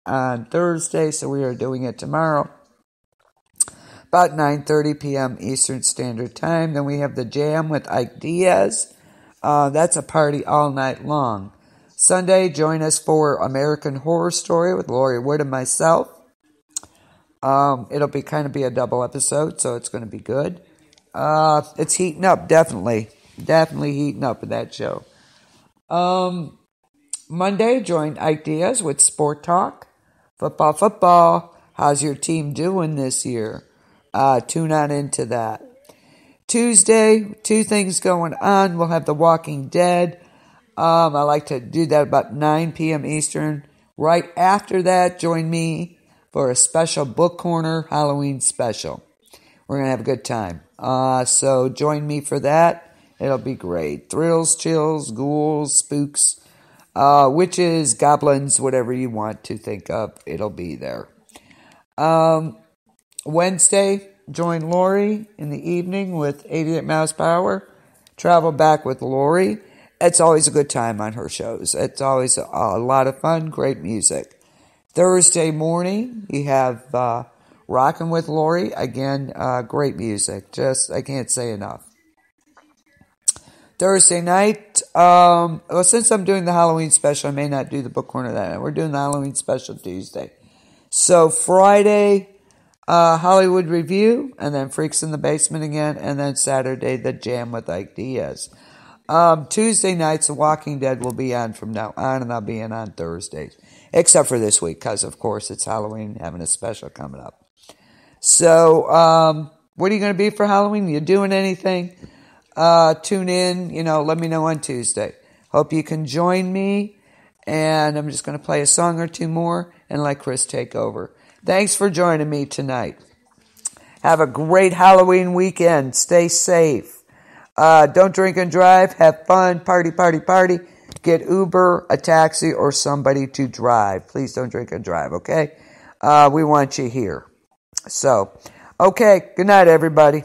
on Thursday, so we are doing it tomorrow, about 9:30 p.m. Eastern Standard Time. Then we have the Jam with Ike Diaz. That's a party all night long. Sunday, join us for American Horror Story with Lori Wood and myself. It'll be kind of be a double episode, so it's going to be good. It's heating up, definitely heating up with that show. Monday, join Ike Diaz with Sport Talk, football. How's your team doing this year? Tune on into that. Tuesday, two things going on. We'll have The Walking Dead. I like to do that about 9 p.m. Eastern. Right after that, join me for a special Book Corner Halloween special. We're going to have a good time. So join me for that. It'll be great. Thrills, chills, ghouls, spooks, witches, goblins, whatever you want to think of, it'll be there. Wednesday, join Lori in the evening with 88 Miles Per Hour. Travel back with Lori. It's always a good time on her shows. It's always a lot of fun, great music. Thursday morning, you have Rockin' with Lori. Again, great music. I can't say enough. Thursday night, since I'm doing the Halloween special, I may not do the Book Corner that night. We're doing the Halloween special Tuesday. So Friday, Hollywood Review, and then Freaks in the Basement again, and then Saturday, the Jam with Ike Diaz. Tuesday nights, The Walking Dead will be on from now on, and I'll be in on Thursdays. Except for this week, because, of course, it's Halloween, having a special coming up. So, what are you going to be for Halloween? You doing anything? Tune in, let me know on Tuesday. Hope you can join me, and I'm just going to play a song or two more and let Chris take over. Thanks for joining me tonight. Have a great Halloween weekend. Stay safe. Don't drink and drive. Have fun. Party. Get Uber, a taxi, or somebody to drive. Please don't drink and drive, okay? We want you here. So, okay. Good night, everybody.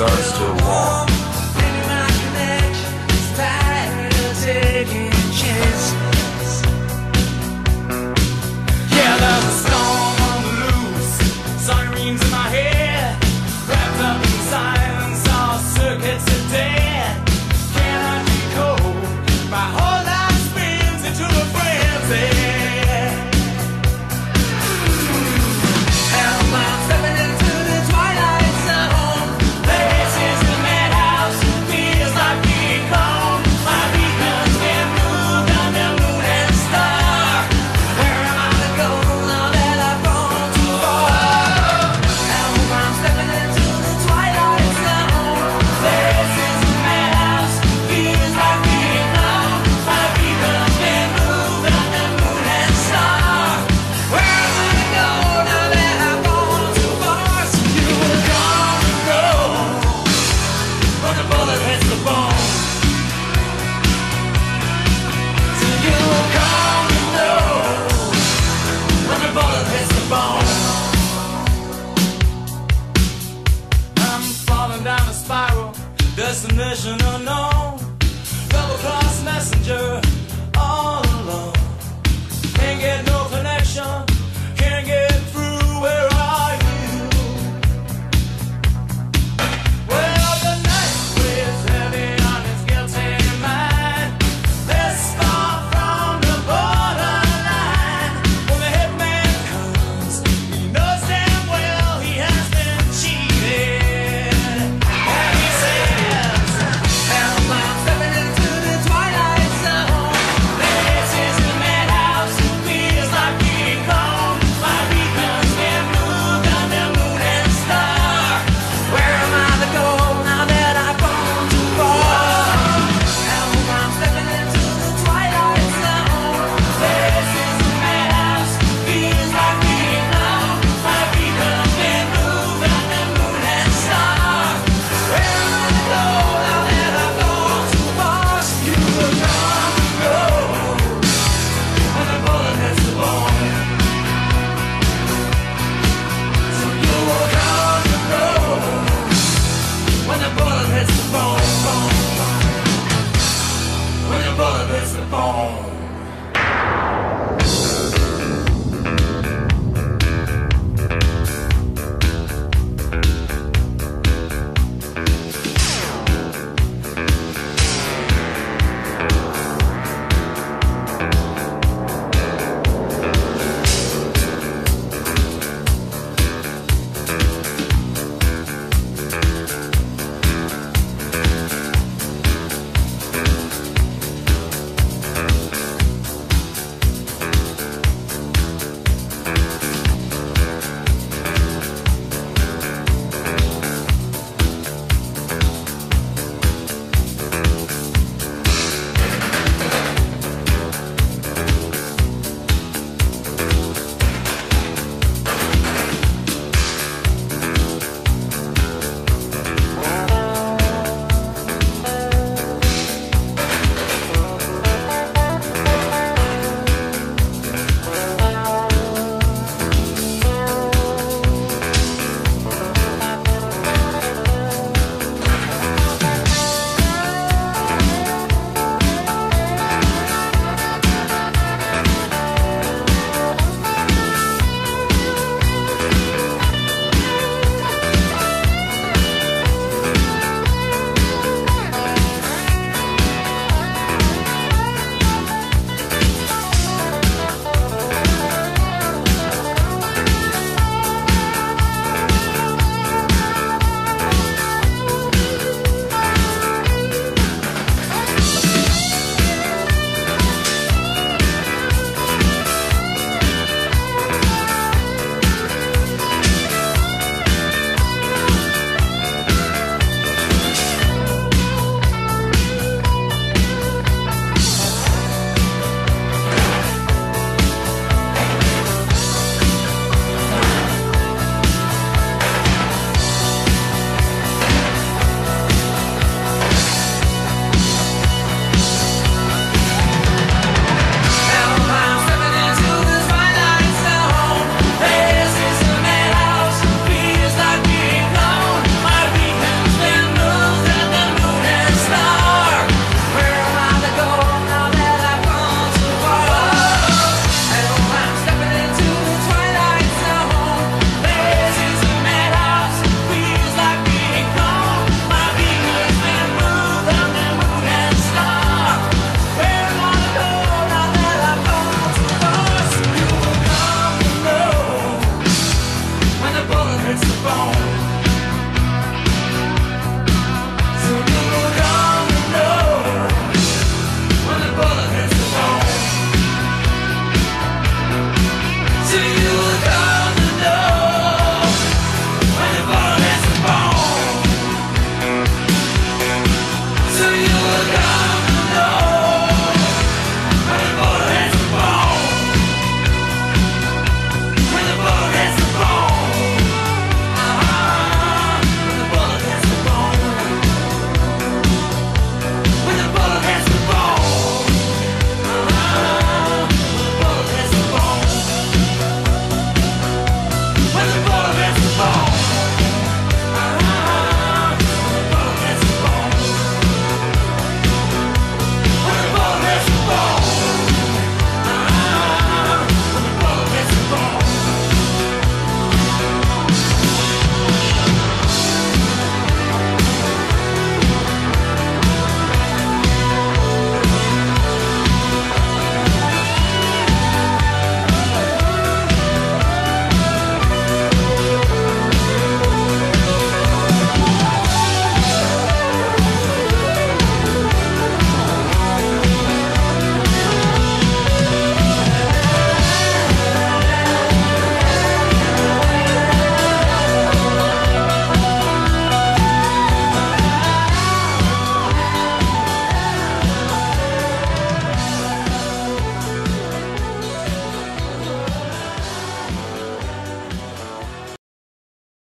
guns to a wall. Yeah, there's a storm on the loose, sirens in my head, wrapped up in silence, all circuits are dead. Cannot be cold, my whole life spins into a frenzy. And I'm stepping into the twilight zone. This is the madhouse, feels like being home. My beacon's been moved on the moon and star. Where am I to go now that I've gone too far? And I'm stepping into the twilight zone. This is the madhouse, feels like being home. My beacon's been moved on the moon and star. Where am I to go now that I've gone too far? So you were gonna go when the bullet hits the bone. So you were gonna know when the bullet hits the bone. I'm falling down a spiral, destination unknown.